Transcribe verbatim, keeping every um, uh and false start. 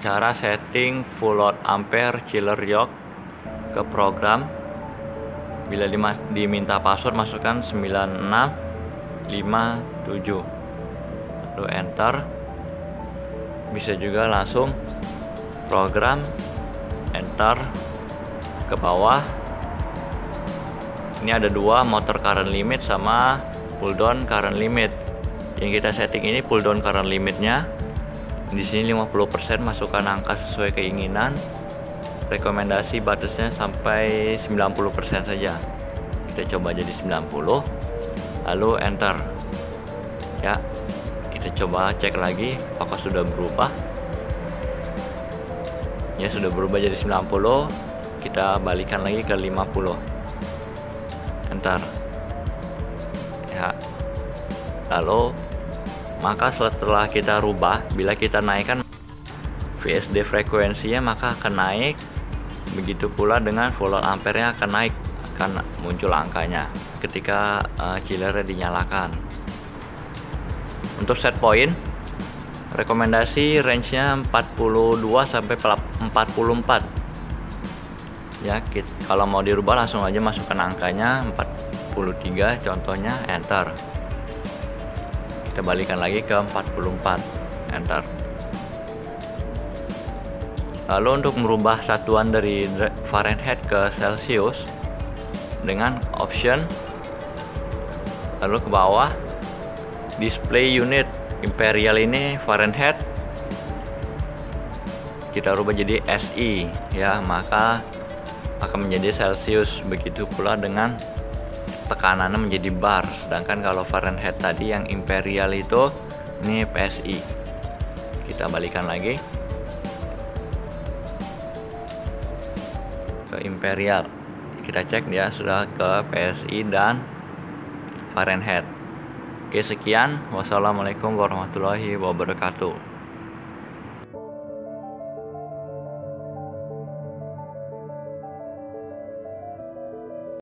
cara setting full load ampere chiller yoke ke program. Bila diminta password, masukkan sembilan enam lima tujuh, lalu enter. Bisa juga langsung program, enter ke bawah. Ini ada dua, motor current limit sama pull down current limit. Yang kita setting ini pull down current limitnya. Di sini lima puluh persen, masukkan angka sesuai keinginan. Rekomendasi batasnya sampai sembilan puluh persen saja. Kita coba jadi sembilan puluh, lalu enter. Ya, kita coba cek lagi apakah sudah berubah. Ya, sudah berubah jadi sembilan puluh. Kita balikan lagi ke lima puluh. Enter. Ya. Lalu maka setelah kita rubah, bila kita naikkan V S D frekuensinya, maka akan naik. Begitu pula dengan full load ampere-nya akan naik, akan muncul angkanya ketika uh, chiller dinyalakan. Untuk set point, rekomendasi range-nya empat puluh dua sampai empat puluh empat. Ya, kita, kalau mau dirubah langsung aja masukkan angkanya empat puluh tiga contohnya, enter. Kita balikan lagi ke empat puluh empat, enter. Lalu untuk merubah satuan dari Fahrenheit ke Celsius dengan option, lalu ke bawah display unit imperial ini Fahrenheit, kita rubah jadi S I ya, maka akan menjadi Celsius. Begitu pula dengan tekanannya menjadi bar, sedangkan kalau Fahrenheit tadi yang imperial itu ini P S I. Kita balikan lagi ke imperial, kita cek dia sudah ke P S I dan Fahrenheit. Oke, sekian, wassalamualaikum warahmatullahi wabarakatuh.